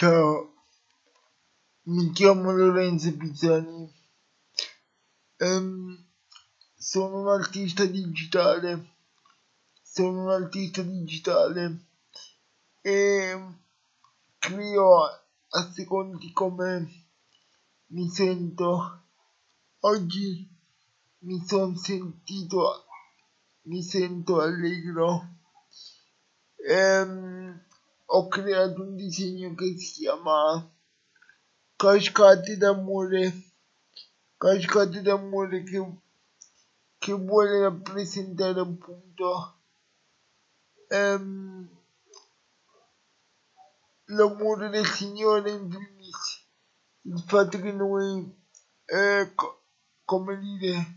Ciao, mi chiamo Lorenzo Pisani. Ehm, sono un artista digitale. Sono un artista digitale e creo a seconda di come mi sento. Oggi mi sento allegro. Ho creato un disegno che si chiama Cascate d'amore. Cascate d'amore che vuole rappresentare appunto l'amore del Signore in primis, il fatto che noi, come dire,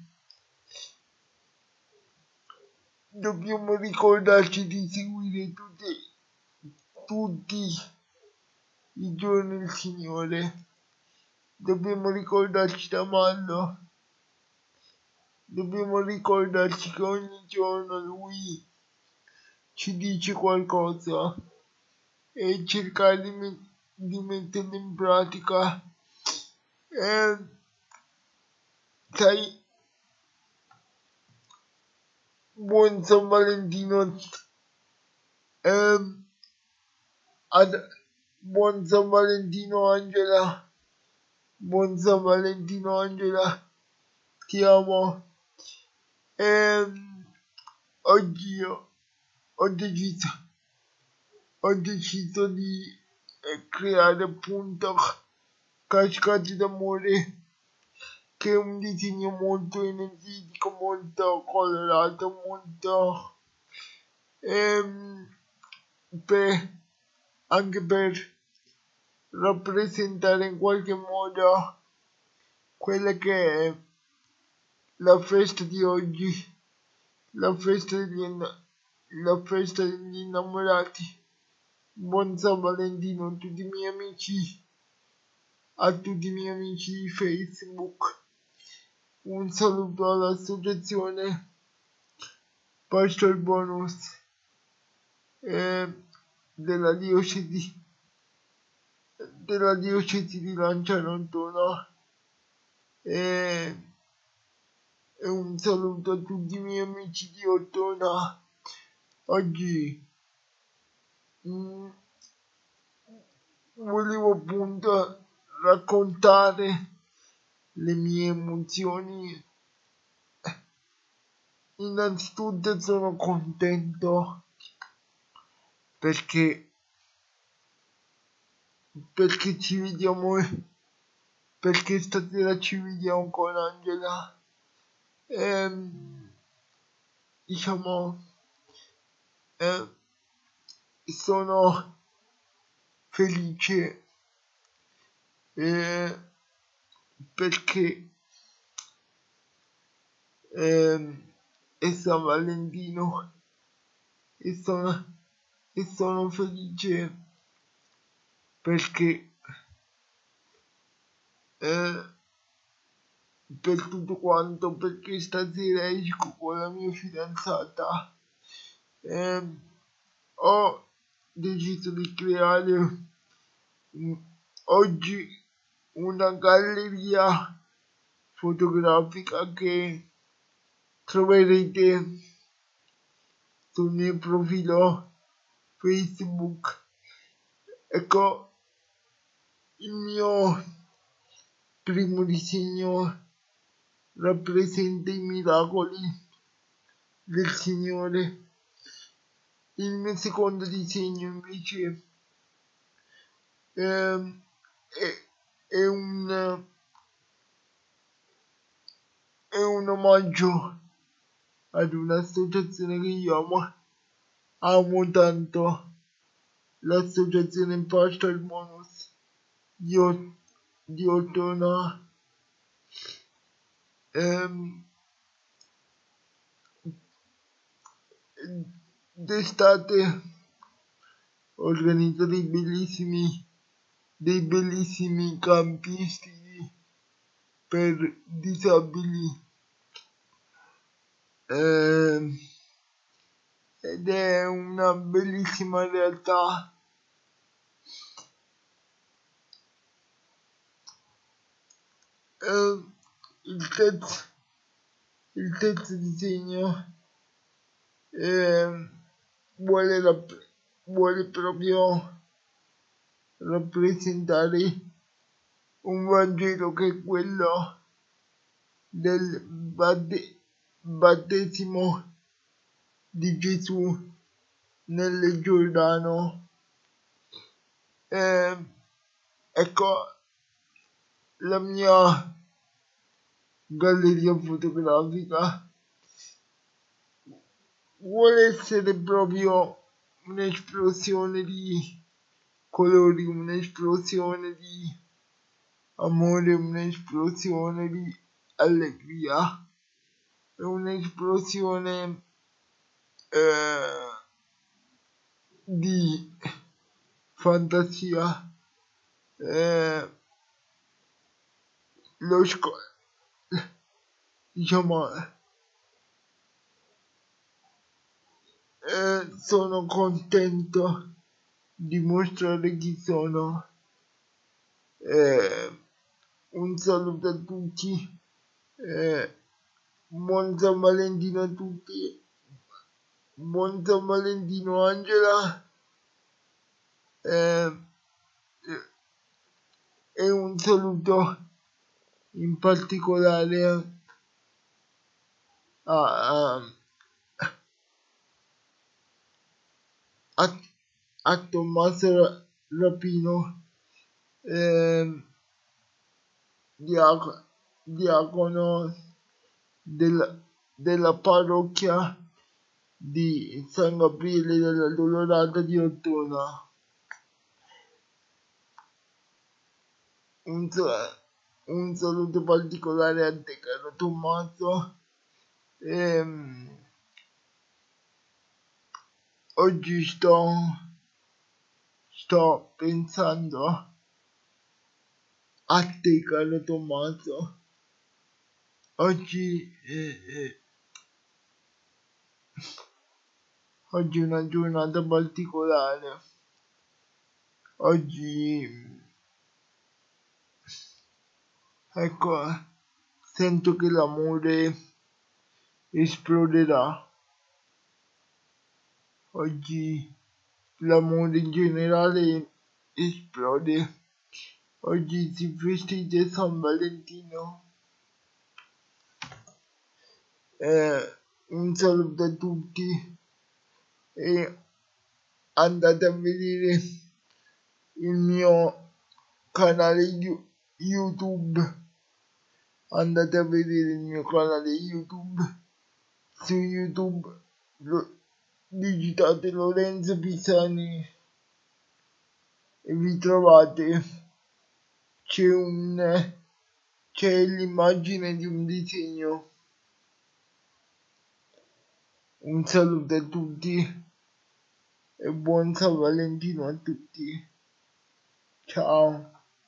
dobbiamo ricordarci di seguire tutti i giorni il Signore, dobbiamo ricordarci di amarlo, dobbiamo ricordarci che ogni giorno Lui ci dice qualcosa e cercare di metterlo in pratica. Sai, buon San Valentino, ehm, buon San Valentino Angela, buon San Valentino Angela, ti amo. Oggi ho deciso, ho deciso di creare appunto Cascate d'amore, che è un disegno molto energetico, molto colorato, molto anche per rappresentare in qualche modo quella che è la festa di oggi, la festa degli innamorati. Buon San Valentino a tutti i miei amici, a tutti i miei amici di Facebook. Un saluto all'associazione Pastor Bonus della diocesi di Lancianontona e un saluto a tutti i miei amici di Ottona. Oggi volevo appunto raccontare le mie emozioni. Innanzitutto sono contento perché ci vediamo, perché stasera ci vediamo con Angela. Diciamo, sono felice perché è San Valentino e sono felice perché per tutto quanto, perché stasera esco con la mia fidanzata. Ho deciso di creare oggi una galleria fotografica che troverete sul mio profilo Facebook. Ecco, il mio primo disegno rappresenta i miracoli del Signore. Il mio secondo disegno invece è un omaggio ad un'associazione che io amo tanto, l'associazione Pastor Bonus di Ottona. D'estate organizzo dei bellissimi campi estivi per disabili ed è una bellissima realtà Eh, il terzo disegno eh, vuole proprio rappresentare un Vangelo che è quello del battesimo di Gesù nel Giordano. Ecco, la mia galleria fotografica vuole essere proprio un'esplosione di colori, un'esplosione di amore, un'esplosione di allegria, un'esplosione di fantasia. Lo diciamo, sono contento di mostrare chi sono. Un saluto a tutti, buon San Valentino a tutti, buon San Valentino Angela, e un saluto in particolare a, a, a Tommaso Rapino, diacono della parrocchia di San Gabriele della Dolorata di Ottona. Un saluto particolare a te, caro Tommaso. Oggi sto pensando a te, caro Tommaso. Oggi è una giornata particolare. Oggi, ecco, sento che l'amore esploderà. Oggi l'amore in generale esplode. Oggi si festeggia San Valentino. Un saluto a tutti e andate a vedere il mio canale YouTube. Andate a vedere il mio canale YouTube. Su YouTube digitate Lorenzo Pisani e vi trovate. C'è l'immagine di un disegno. Un saluto a tutti e buon San Valentino a tutti. Ciao.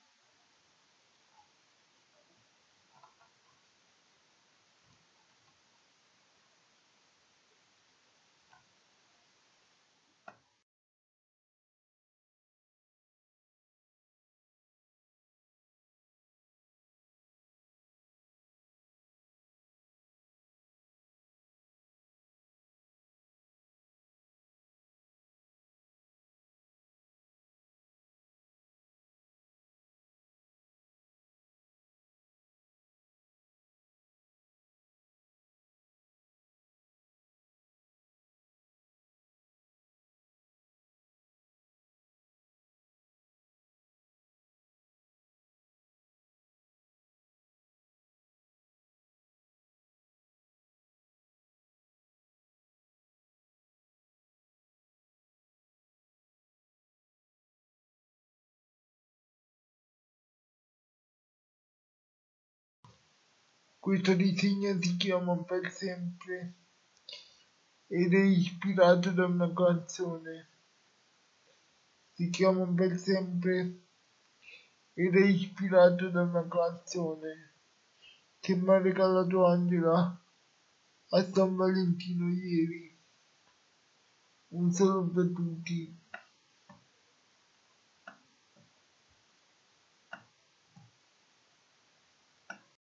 Questo disegno si chiama Per sempre ed è ispirato da una canzone. Si chiama Per sempre ed è ispirato da una canzone che mi ha regalato Angela a San Valentino ieri. Un saluto a tutti.